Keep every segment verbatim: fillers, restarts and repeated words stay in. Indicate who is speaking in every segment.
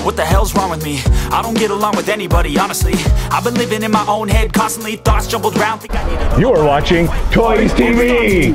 Speaker 1: What the hell's wrong with me? I don't get along with anybody, honestly. I've been living in my own head, constantly thoughts jumbled round. Think I need a
Speaker 2: You are watching Toys T V.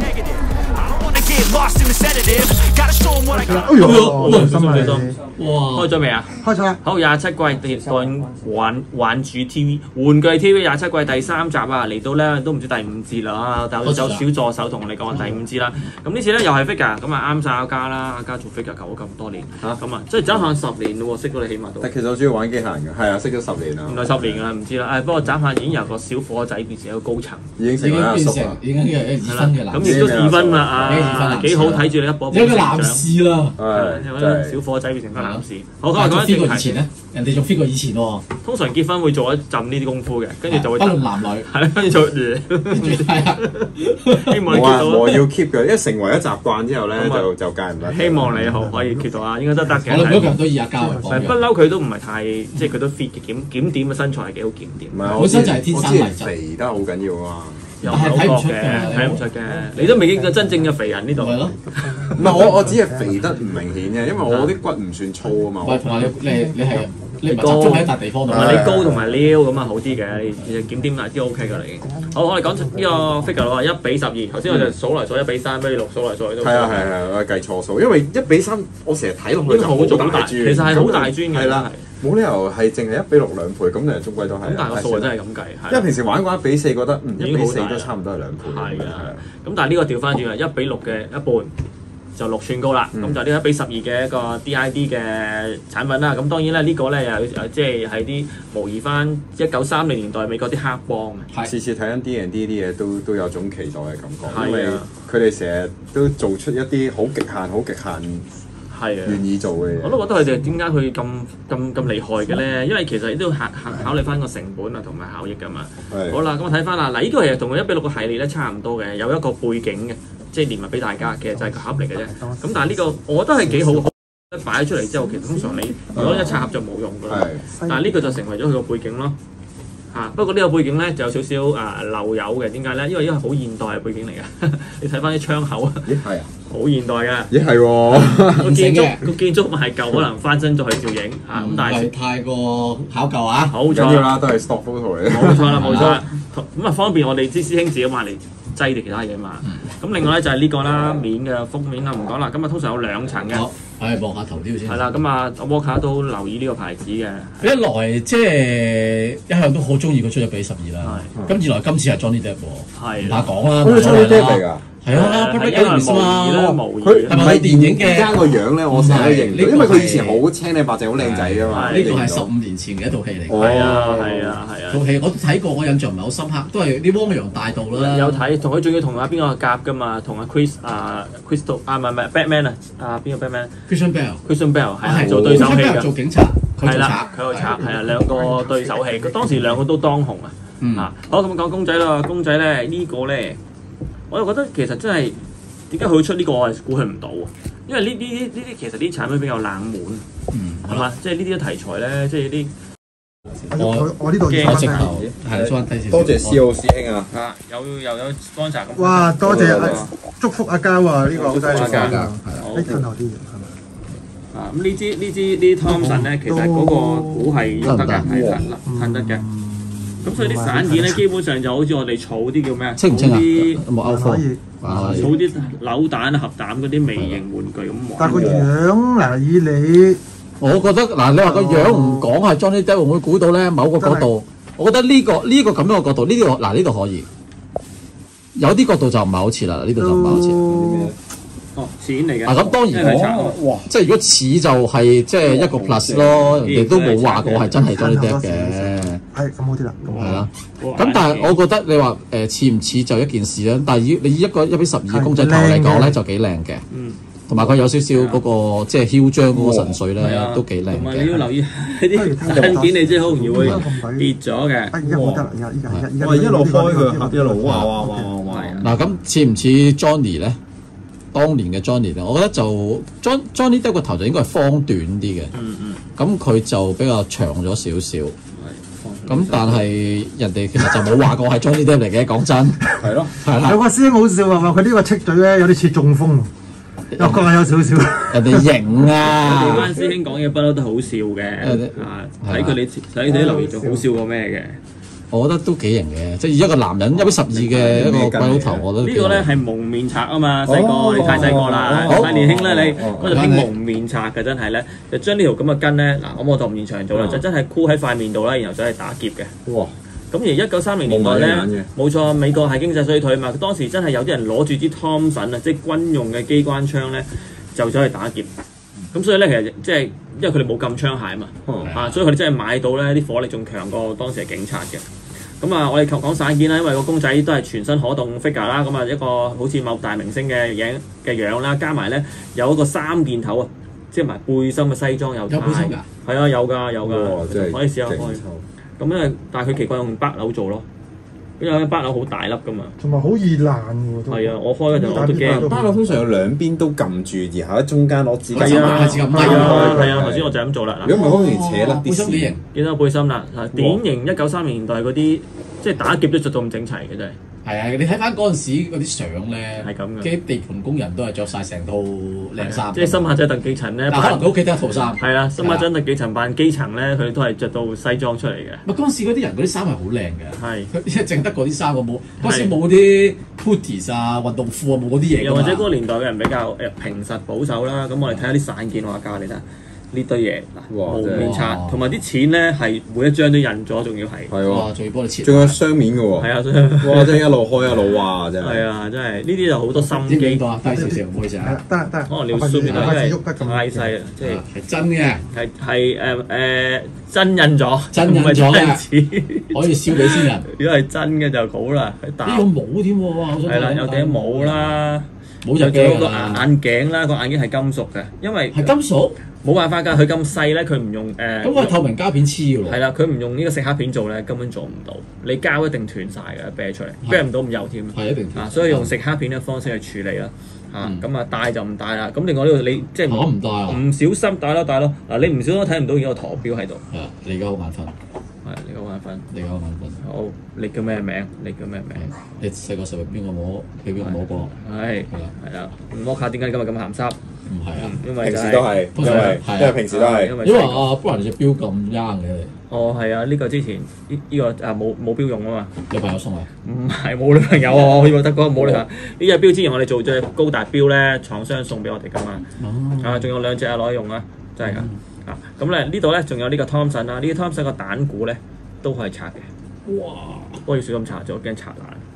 Speaker 1: Get lost in the sedative. Gotta show them what I got.
Speaker 3: 哎呦，心啊你！
Speaker 4: 哇！開咗未啊？
Speaker 3: 開咗啦！
Speaker 4: 好，廿七季電玩玩玩主 T V 玩具 T V 廿七季第三集啊，嚟到咧都唔知第五節啦，但係有小助手同我哋講第五節啦。咁呢次咧又係 figure， 咁啊啱晒阿嘉啦，阿嘉做 figure 救咗咁多年，咁啊即係斬下十年咯喎，識咗你起碼都。
Speaker 5: 但其實我中意玩機械人嘅，係啊，識咗十年啦。
Speaker 4: 原來十年㗎啦，唔知啦。誒不過斬下已經由個小伙仔變成一個高層，
Speaker 5: 已經成為阿叔啦，
Speaker 3: 已經係二分嘅男，
Speaker 4: 咁亦都二分啦啊，幾好睇住你一步一步成長。
Speaker 3: 有個男士啦，
Speaker 4: 係小伙仔變成翻男士。好，咁啊講
Speaker 3: 飛過以前咧，人哋仲飛過以前喎。
Speaker 4: 通常結婚會做一陣呢啲功夫嘅，跟住就會
Speaker 3: 不論男女，
Speaker 4: 係跟住就係啊，希望你 keep 到。
Speaker 5: 我要 keep 嘅，一成為一習慣之後咧，就就戒唔得。
Speaker 4: 希望你好可以 keep 到啊，應該都得嘅。
Speaker 3: 我哋每個人都以阿嘉為榜樣。
Speaker 4: 不嬲佢都唔係太，即係佢都 fit 嘅檢檢點嘅身材係幾好檢點。
Speaker 5: 唔係，
Speaker 3: 本身就係天生麗質，
Speaker 5: 肥得好緊要啊！
Speaker 4: 又唔係睇唔出嘅，睇唔出嘅，你都未見過真正嘅肥人呢度。
Speaker 3: 係咯，
Speaker 5: 唔係我我只係肥得唔明顯嘅，因為我啲骨唔算粗啊嘛。
Speaker 3: 喂，同埋你你你係你唔係集中喺一笪地方度，
Speaker 4: 同埋你高同埋撩咁啊好啲嘅，你檢點啊啲 OK 㗎啦已經。好，我哋講呢個 figure 啦，一比十二。頭先我就數嚟數一比三，比六數嚟數去都。
Speaker 5: 係啊係係，我計錯數，因為一比三我成日睇落去就好大磚，
Speaker 4: 其實係好大磚嘅。係啦。
Speaker 5: 冇理由係淨係一比六兩倍，咁誒終歸都係。
Speaker 4: 咁但係個數真係咁計，
Speaker 5: 因為平時玩嘅話，一比四覺得嗯一比四都差唔多係兩倍。
Speaker 4: 係啊，咁但係呢個調翻轉啊，一比六嘅一半就六寸高啦。咁就呢一比十二嘅一個 D I D 嘅產品啦。咁當然咧呢個咧又即係喺啲模擬翻一九三零年代美國啲黑幫嘅。
Speaker 5: 次次睇緊 D and D 啲嘢都都有種期待嘅感覺，因為佢哋成日都做出一啲好極限、好極限。係啊，願意做嘅嘢，
Speaker 4: 我都覺得佢哋點解佢咁咁咁厲害嘅咧？因為其實都要考考考慮翻個成本啊同埋效益㗎嘛。好啦，咁我睇翻啦，嗱呢個其實同佢一比六個系列咧差唔多嘅，有一個背景嘅，即係連埋俾大家嘅就係個盒嚟嘅啫。咁但係呢個我覺得係幾好，擺咗出嚟之後，其實通常你如果一拆盒就冇用㗎啦。但係呢個就成為咗佢個背景咯。嚇！不過呢個背景咧就有少少啊漏油嘅，點解咧？因為因為好現代嘅背景嚟嘅，你睇翻啲窗口啊，咦係啊，好現代嘅，
Speaker 5: 咦係喎，
Speaker 4: 個建築個建築物係舊，可能翻新咗去照影嚇，咁但係
Speaker 3: 太過考究啊，
Speaker 4: 冇錯
Speaker 5: 啦，都係 stock photo 嚟嘅，
Speaker 4: 冇錯啦冇錯啦，咁啊方便我哋啲師兄自己買嚟擠啲其他嘢嘛。咁另外咧就係呢個啦，面嘅封面啊唔講啦，咁啊通常有兩層嘅。
Speaker 3: 係望下頭條先。係
Speaker 4: 啦，咁啊，Walker 都留意呢個牌子嘅。
Speaker 3: 一來即係一向都好中意佢出一比十二啦。咁二來今次係 Johnny Depp 喎，唔怕講啦。
Speaker 5: 佢 Johnny Depp 嚟㗎。
Speaker 3: 係啊 ，Perfect Games 嘛。
Speaker 5: 佢
Speaker 3: 係咪佢電影嘅？
Speaker 5: 而家個樣咧，我成日都認到，因為佢以前好青靚白淨，好靚仔㗎嘛。
Speaker 3: 呢個係十五年前嘅一套戲嚟。
Speaker 4: 係啊，係啊，係啊。
Speaker 3: 套戲我都睇過，我印象唔係好深刻，都係啲汪洋大盜啦。
Speaker 4: 有睇，同佢仲要同阿邊個夾㗎嘛？同阿 Chris 啊 ，Crystal 啊，唔係唔係 Batman 啊，啊邊個 Batman？Christian
Speaker 3: Bale。Christian
Speaker 4: Bale 係啊，做對手戲嘅。
Speaker 3: 做警察，佢做賊，
Speaker 4: 佢做賊係啊，兩個對手戲。佢當時兩個都當紅啊。嗯。啊，好咁講公仔啦，公仔咧呢個咧，我又覺得其實真係。點解佢會出呢個？我係估佢唔到喎，因為呢呢呢啲其實啲產品比較冷門，係嘛？即係呢啲題材咧，即係啲
Speaker 6: 我我呢度
Speaker 3: 嘅直頭係
Speaker 5: 多謝 C O 師兄啊！
Speaker 4: 啊，有又有乾茶咁。
Speaker 6: 哇！多謝阿祝福阿嘉啊！呢個好犀利㗎，係啊！你褪後啲嘢係咪？
Speaker 4: 啊咁呢支呢支呢 Thompson 咧，其實嗰個股係喐得嘅，係褪褪得嘅。咁所以啲散件咧，基本上就好似我哋儲啲叫咩啊？
Speaker 3: 清唔清啊？冇歐貨。
Speaker 4: 儲啲扭蛋、盒蛋嗰啲微型玩具咁玩。
Speaker 6: 但係個樣嗱，以你，
Speaker 3: 我覺得嗱，你話個樣唔講係 Johnny Depp 會唔會估到咧？某個角度，我覺得呢個呢個咁樣嘅角度，呢個嗱呢度可以。有啲角度就唔係好似啦，呢度就唔係好似。
Speaker 4: 哦，錢嚟嘅。
Speaker 3: 嗱咁當然，哇！即係如果似就係即係一個 plus 咯，人哋都冇話過係真係 Johnny Depp 嘅。
Speaker 6: 係咁好啲啦。
Speaker 3: 係啦。咁但係我覺得你話誒似唔似就一件事啦。但係以你以一個一比十二嘅公仔頭嚟講咧，就幾靚嘅。嗯。同埋佢有少少嗰個即係囂張嗰個神髓咧，都幾靚嘅。同埋
Speaker 4: 你要留意啲散件，你真係好容易會跌咗嘅。
Speaker 6: 而家冇得啦，而家而家而家。
Speaker 5: 我一路開佢，一路哇哇哇哇哇！
Speaker 3: 嗱咁似唔似 Johnny 咧？當年嘅 Johnny 咧，我覺得就 John Johnny Depp 個頭就應該係方短啲嘅，嗯嗯，咁佢就比較長咗少少，咁但係人哋其實就冇話過係 Johnny Depp 嚟嘅，講真，
Speaker 5: 係咯，
Speaker 6: 係啦。有個師兄好笑啊，話佢呢個戚嘴咧有啲似中風， 我覺得有少少。
Speaker 3: 人哋型啊！
Speaker 4: 我哋班師兄講嘢不嬲都好笑嘅，啊睇佢哋睇你啲留言仲好笑過咩嘅？
Speaker 3: 我覺得都幾型嘅，即係一個男人一比十二嘅一個鬼佬頭，我覺得
Speaker 4: 呢個咧係蒙面賊啊嘛，細個你太細個啦，太年輕啦你，嗰陣興蒙面賊嘅真係咧，就將呢條咁嘅筋咧，嗱咁我就唔現場做啦，就真係箍喺塊面度啦，然後走去打劫嘅。哇！咁而一九三零年代咧，冇錯，美國係經濟衰退嘛，當時真係有啲人攞住支湯臣啊，即係軍用嘅機關槍咧，就走去打劫。咁所以咧，其實即係因為佢哋冇禁槍械啊嘛，啊，所以佢哋真係買到咧啲火力仲強過當時嘅警察嘅。咁啊，我哋講散件啦，因為個公仔都係全身可動 figure 啦，咁啊一個好似某大明星嘅樣嘅樣啦，加埋咧有一個三件頭啊，即係埋背心嘅西裝有帶，有背心㗎？係啊，有㗎有㗎，可以試下開。咁咧，但係佢奇怪用北樓做咯。因為北樓好大粒噶嘛，
Speaker 6: 同埋好易爛喎。
Speaker 4: 係啊，我開嗰陣我都驚。
Speaker 5: 北樓通常有兩邊都撳住，然後喺中間攞指甲。
Speaker 3: 係啊，係
Speaker 4: 啊，係啊，頭先我就咁做啦。
Speaker 5: 如果唔係，好容易扯甩啲絲。
Speaker 4: 見到背心啦，嗱，典型一九三零年代嗰啲，即係打劫都着到咁整齊嘅真係。
Speaker 3: 係啊，你睇翻嗰陣時嗰啲相咧，
Speaker 4: 係咁嘅。
Speaker 3: 啲地盤工人都係着晒成套靚衫。
Speaker 4: 即係新馬仔鄧寄塵咧，
Speaker 3: 可能佢屋企得一套衫。
Speaker 4: 係啊，新馬仔鄧寄塵扮基層咧，佢都係着到西裝出嚟嘅。
Speaker 3: 咪嗰陣時嗰啲人嗰啲衫係好靚嘅。
Speaker 4: 係。
Speaker 3: 即係淨得嗰啲衫，我冇嗰陣時冇啲 putties 啊、運動褲啊，冇嗰啲嘢。
Speaker 4: 又或者嗰個年代嘅人比較誒平實保守啦，咁我哋睇下啲散件，我教你睇。呢堆嘢嗱，蒙面賊同埋啲錢咧係每一張都印咗，仲要係
Speaker 5: 係喎，
Speaker 3: 仲要幫你切，
Speaker 5: 仲有雙面嘅喎，
Speaker 4: 係啊，
Speaker 5: 哇！真係一路開一路哇，真係
Speaker 4: 係啊，真係呢啲就好多心機。
Speaker 3: 低少少唔好意思啊，
Speaker 6: 得得，
Speaker 4: 可能你要縮面啦，因為太細啦，即係
Speaker 3: 係真嘅，
Speaker 4: 係係誒誒真印咗，
Speaker 3: 真印咗嘅，可以燒俾先人。
Speaker 4: 如果係真嘅就好啦，
Speaker 3: 呢個帽添喎，
Speaker 4: 係啦，有頂帽啦，
Speaker 3: 帽就
Speaker 4: 有個眼鏡啦，個眼鏡係金屬嘅，因為
Speaker 3: 係金屬。
Speaker 4: 冇辦法㗎，佢咁細咧，佢唔用誒。咁
Speaker 3: 佢透明膠片黐㗎喎。係
Speaker 4: 啦，佢唔用呢個石黑片做咧，根本做唔到。你膠一定斷晒㗎，啤出嚟，啤唔到咁幼添。
Speaker 3: 係一定斷。
Speaker 4: 啊，所以用石黑片嘅方式去處理啦。啊，咁啊戴就唔戴啦。咁另外呢度你即係
Speaker 3: 唔戴啊？
Speaker 4: 唔小心戴咯戴咯。嗱，你唔小心睇唔到而家個陀錶喺度。
Speaker 3: 係啊，你而家好眼瞓。
Speaker 4: 係，你好眼瞓。
Speaker 3: 你好眼瞓。
Speaker 4: 好，你叫咩名？你叫咩名？
Speaker 3: 你細個時候邊個摸？俾邊個摸過？
Speaker 4: 係係啦，摸下點解今日咁鹹濕？
Speaker 3: 唔係啊，
Speaker 4: 因為
Speaker 5: 平時都係，因為因為平時都係，
Speaker 3: 因為阿 Brian 隻錶咁 young 嘅。
Speaker 4: 哦，係啊，呢個之前呢呢個啊冇冇錶用啊嘛。
Speaker 3: 女朋友送啊？
Speaker 4: 唔係冇女朋友啊，我以為得嗰個冇女朋友。呢隻錶之前我哋做隻高達錶咧，廠商送俾我哋噶嘛。啊，仲有兩隻啊攞嚟用啊，真係㗎。啊，咁咧呢度咧仲有呢個 Thompson 啦，呢個 Thompson 個彈鼓咧都可以拆嘅。哇！不過要小心拆咗，驚拆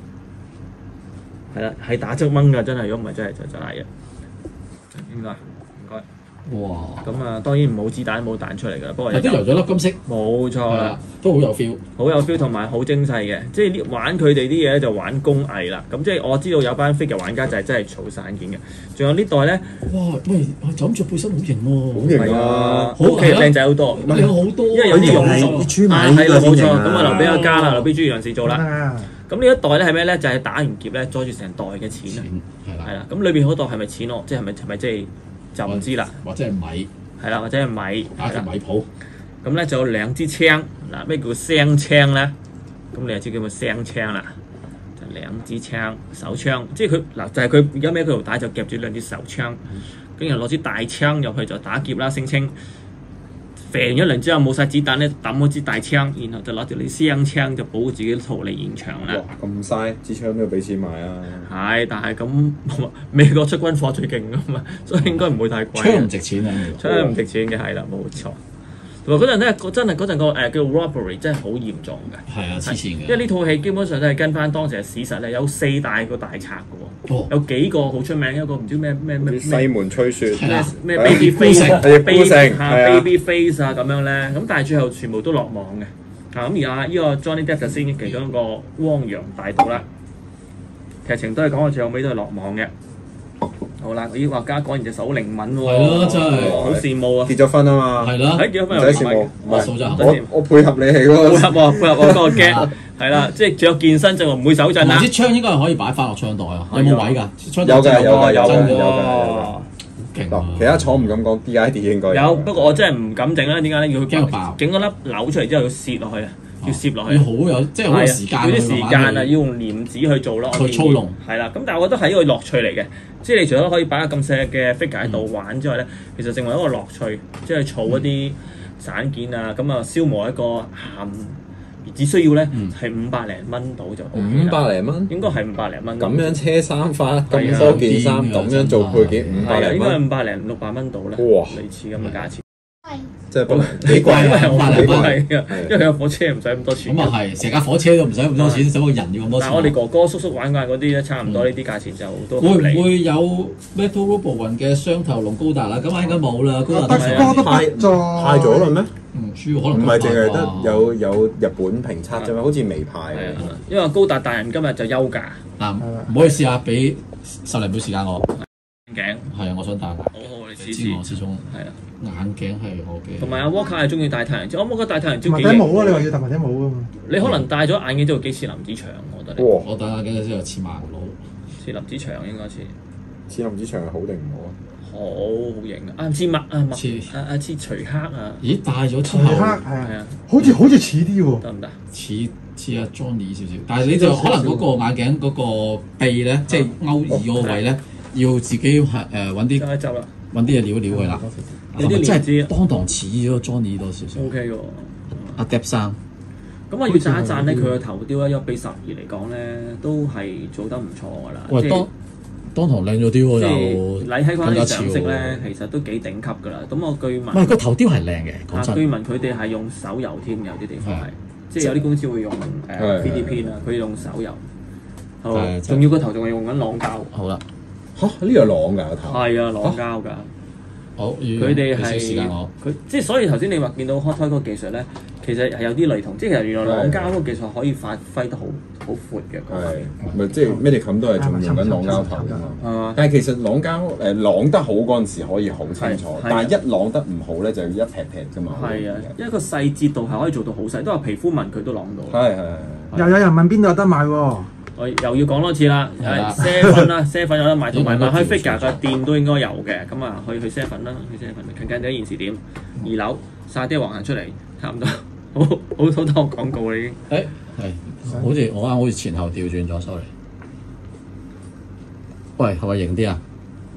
Speaker 4: 爛。係啦，係打側掹㗎，真係，如果唔係真係就就賴嘅。應該，唔該。哇！咁啊，當然唔冇子彈冇彈出嚟㗎，不過
Speaker 3: 都油咗粒金色。
Speaker 4: 冇錯啦，
Speaker 3: 都好有 feel，
Speaker 4: 好有 feel 同埋好精細嘅。即係呢玩佢哋啲嘢咧就玩工藝啦。咁即係我知道有班 figure 玩家就係真係儲散件嘅。仲有呢袋咧，
Speaker 3: 哇！喂，就咁着背心好型喎，
Speaker 5: 好型啊！
Speaker 4: 好嘅，靚仔好多，
Speaker 3: 靚好多，
Speaker 4: 因為有啲用
Speaker 6: 係
Speaker 4: 啊，係啦，冇錯。咁啊，留俾阿嘉啦，留俾專業人士做啦。咁呢一袋咧係咩咧？就係打完劫咧，載住成袋嘅錢啊！係啦，咁裏邊嗰袋係咪錢咯？即係咪係咪即係就唔知啦？
Speaker 3: 或者係米
Speaker 4: 係啦，或者係米
Speaker 3: 打條米鋪。
Speaker 4: 咁咧就有兩支槍嗱，咩叫聲槍咧？咁你就知叫咩聲槍啦？就兩支槍手槍，即係佢嗱就係佢而家孭佢條帶就夾住兩支手槍，跟住攞支大槍入去就打劫啦，聲稱。射完一輪之後冇晒子彈咧，抌嗰支大槍，然後就攞條啲聲槍就保護自己逃離現場啦。
Speaker 5: 哇！咁嘥支槍都要俾錢買啊！
Speaker 4: 係，但係咁美國出軍火最勁噶嘛，所以應該唔會太貴。
Speaker 3: 槍唔值錢啊！
Speaker 4: 槍唔值錢嘅係啦，冇錯。同埋嗰陣咧，真係嗰陣個誒叫 robbery 真係好嚴重嘅。係啊，黐線嘅。因為呢套戲基本上都係跟翻當時嘅史實咧，有四大個大賊嘅喎，有幾個好出名，一個唔知咩咩咩
Speaker 5: 西門吹雪
Speaker 4: 咩咩 baby face、baby face 啊咁樣咧，咁但係最後全部都落網嘅。啊咁而家呢個 Johnny Depp 就飾演其中一個汪洋大盜啦。劇情都係講到最後尾都係落網嘅。好啦，咦畫家果然隻手靈敏喎，
Speaker 3: 係咯，真係
Speaker 4: 好羨慕啊！
Speaker 5: 結咗婚啊嘛，
Speaker 3: 係啦，
Speaker 4: 誒結咗婚
Speaker 5: 唔使羨慕，唔係
Speaker 3: 我
Speaker 5: 我配合你係嗰個
Speaker 4: 配合喎，配合我嗰個 get 係啦，即係仲有健身就唔會手震啦。
Speaker 3: 支槍應該係可以擺翻落槍袋啊，有冇位㗎？槍
Speaker 5: 有㗎有㗎有㗎有㗎。
Speaker 3: 好勁啊！
Speaker 5: 其他廠唔敢講 ，D I D 應該
Speaker 4: 有，不過我真係唔敢整啦。點解咧？要佢
Speaker 3: 驚爆，
Speaker 4: 整嗰粒扭出嚟之後要蝕落去啊！ 要攝落去，
Speaker 3: 要好有即係好有時間，
Speaker 4: 要啲時間啊，要用黏紙去做咯。
Speaker 3: 去操弄
Speaker 4: 係啦，咁但係我覺得係一個樂趣嚟嘅，即係你除咗可以擺個咁細嘅 figure 喺度玩之外咧，其實成為一個樂趣，即係儲一啲散件啊，咁啊消磨一個鹹。只需要咧係五百零蚊到就 OK 啦，
Speaker 5: 五百零蚊，
Speaker 4: 應該係五百零蚊。
Speaker 5: 咁樣車衫花咁多件衫，咁樣做配件五百零蚊，
Speaker 4: 應該係五百零六百蚊到啦。
Speaker 5: 哇，
Speaker 4: 類似咁嘅價錢。
Speaker 5: 即係不
Speaker 3: 幾貴啊！五百零蚊
Speaker 4: 係啊，因為佢有火車唔使咁多錢。
Speaker 3: 咁啊係，成架火車都唔使咁多錢，使個人要咁多錢。
Speaker 4: 但係我哋哥哥叔叔玩慣嗰啲咧，差唔多呢啲價錢就都
Speaker 3: 會唔會有 Metal Robo 雲嘅雙頭龍高達啦？咁啊應該冇啦，高達
Speaker 6: 都派咗
Speaker 5: 派咗啦咩？
Speaker 3: 唔知可能
Speaker 5: 唔係淨係得有有日本評測啫嘛，好似未派。
Speaker 4: 因為高達大人今日就休假。
Speaker 3: 嗱，唔好意思啊，俾十零秒時間我。
Speaker 4: 眼鏡
Speaker 3: 係啊，我想戴。好
Speaker 4: 好，你
Speaker 3: 知我始終
Speaker 4: 係啊。
Speaker 3: 眼鏡係我嘅。
Speaker 4: 同埋阿 Walker 係中意戴太陽鏡，我冇覺得戴太陽鏡。
Speaker 6: 埋頂帽啊！你話要戴埋頂帽噶嘛？
Speaker 4: 你可能戴咗眼鏡之後幾似林子祥，我覺得。
Speaker 5: 哇！
Speaker 4: 我
Speaker 3: 戴眼鏡之後似盲佬，
Speaker 4: 似林子祥應該似。
Speaker 5: 似林子祥係好定唔好啊？
Speaker 4: 好好型啊！啊似麥啊麥啊啊似徐克啊！
Speaker 3: 咦，戴咗之
Speaker 6: 後，徐克係啊，好似好似似啲喎。
Speaker 4: 得唔得？
Speaker 3: 似似阿 Johnny 少少，但係你就可能嗰個眼鏡嗰個鼻咧，即係勾耳嗰個位咧，要自己係誒揾啲揾啲嘢撩一撩佢啦。
Speaker 4: 你啲
Speaker 3: 真係當堂似咗 Johnny 多少少。
Speaker 4: O K 喎，
Speaker 3: 阿 Depp 生。
Speaker 4: 咁我要讚一讚咧，佢個頭雕咧一比十二嚟講咧，都係做得唔錯㗎啦。
Speaker 3: 喂，當當堂靚咗啲喎，又
Speaker 4: 你睇翻啲常識咧，其實都幾頂級㗎啦。咁我據聞，
Speaker 3: 唔係個頭雕係靚嘅，講真。
Speaker 4: 據聞佢哋係用手油添，有啲地方係，即係有啲公司會用誒 three D 片啊，佢用手油。係，仲要個頭仲係用緊朗膠。
Speaker 3: 好啦，
Speaker 5: 嚇呢個朗㗎個頭。
Speaker 4: 係啊，朗膠㗎。
Speaker 3: 好，
Speaker 4: 佢哋係佢即係所以頭先你話見到 hot toy 嗰個技術咧，其實係有啲雷同，即係其實原來朗膠嗰個技術可以發揮得好好闊嘅。
Speaker 5: 係，咪即係 Medicom 都係仲用緊朗膠頭㗎嘛？但係其實朗膠誒朗得好嗰陣時可以好清楚，但係一朗得唔好咧就要一劈劈㗎嘛。係啊，一個細節度係可以做到好細，都話皮膚紋佢都朗到。係係係。
Speaker 6: 又有人問邊度有得買喎？
Speaker 4: 我又要講多次啦，係 seven 啦 ，seven 有得買，同埋賣開 figure 嘅店都應該有嘅，咁啊可以去 seven 啦，去 seven 近近啲現時點，二樓沙爹王行出嚟，差唔多，好好好多廣告啦已經。
Speaker 3: 誒係，好似我啱好似前後調轉咗 ，sorry。喂，係咪型啲啊？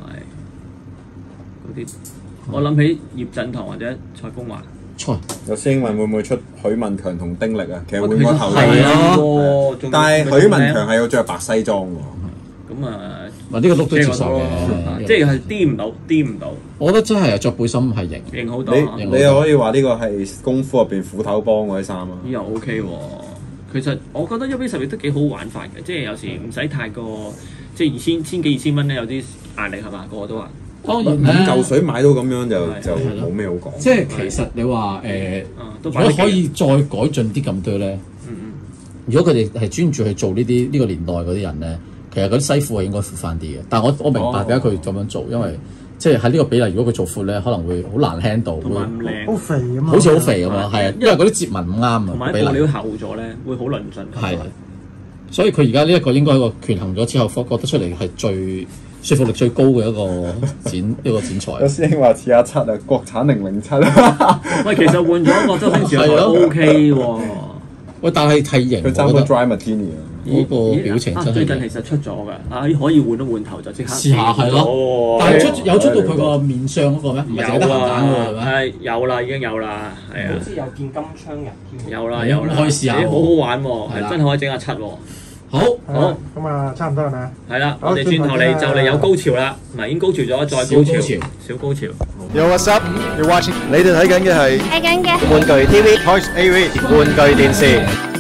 Speaker 4: 係，嗰啲我諗起葉振棠或者蔡風華。
Speaker 3: 蔡
Speaker 5: 有師兄問會唔會出許文強同丁力啊？其實換個頭
Speaker 4: 係啊，
Speaker 5: 但係許文強係要着白西裝喎。
Speaker 4: 咁啊，
Speaker 3: 嗱呢個 look 都接受嘅，
Speaker 4: 即係係癲唔到，癲唔到。
Speaker 3: 我覺得真係着背心係型，
Speaker 4: 型好多。
Speaker 5: 你你又可以話呢個係功夫入邊斧頭幫嗰啲衫啊？
Speaker 4: 又 OK 喎。其實我覺得一比十亦都幾好玩法嘅，即係有時唔使太過，即係二千千幾二千蚊咧，有啲壓力係嘛？個個都話。當然
Speaker 5: 五嚿水買到咁樣就就冇咩好講。
Speaker 3: 即係其實你話誒，如果可以再改進啲咁多咧，如果佢哋係專注去做呢啲呢個年代嗰啲人咧，其實嗰啲西褲係應該闊翻啲嘅。但係我我明白點解佢咁樣做，因為即係喺呢個比例，如果佢做闊咧，可能會好難 handle，會
Speaker 6: 好肥咁啊，
Speaker 3: 好似好肥咁啊，係啊，因為嗰啲折紋唔啱啊，
Speaker 4: 同埋布料厚咗咧，會好論盡。
Speaker 3: 係，所以佢而家呢一個應該係個權衡咗之後，覺得出嚟係最說服力最高嘅一個剪一個剪裁。
Speaker 5: 有師兄話似阿七啊，國產零零七啊。
Speaker 4: 喂，其實換咗個周星馳係 O K 喎。
Speaker 3: 喂，但係係型，
Speaker 5: 佢爭個 Dry Martini 啊。
Speaker 3: 嗰個表情真係。
Speaker 4: 最近其實出咗㗎，啊可以換一換頭就即刻。
Speaker 3: 試下係咯。但係出有出到佢個面相嗰個咩？唔係淨係得鹹蛋喎，係咪？
Speaker 4: 係有啦，已經有啦，係啊。
Speaker 7: 好似有見金槍人添。
Speaker 4: 有啦有啦。
Speaker 3: 可以試下。
Speaker 4: 好好玩喎，係真係可以整下七喎。
Speaker 3: 好，
Speaker 4: 好，
Speaker 6: 咁啊，差唔多係咪啊？
Speaker 4: 係啦，我哋轉頭嚟就嚟有高潮啦，唔係已經高潮咗，再高潮，小高潮。
Speaker 8: Yo what's up? You're watching，你哋睇緊嘅係
Speaker 9: 睇緊嘅
Speaker 8: 玩具 T V Toys A V 玩具電視。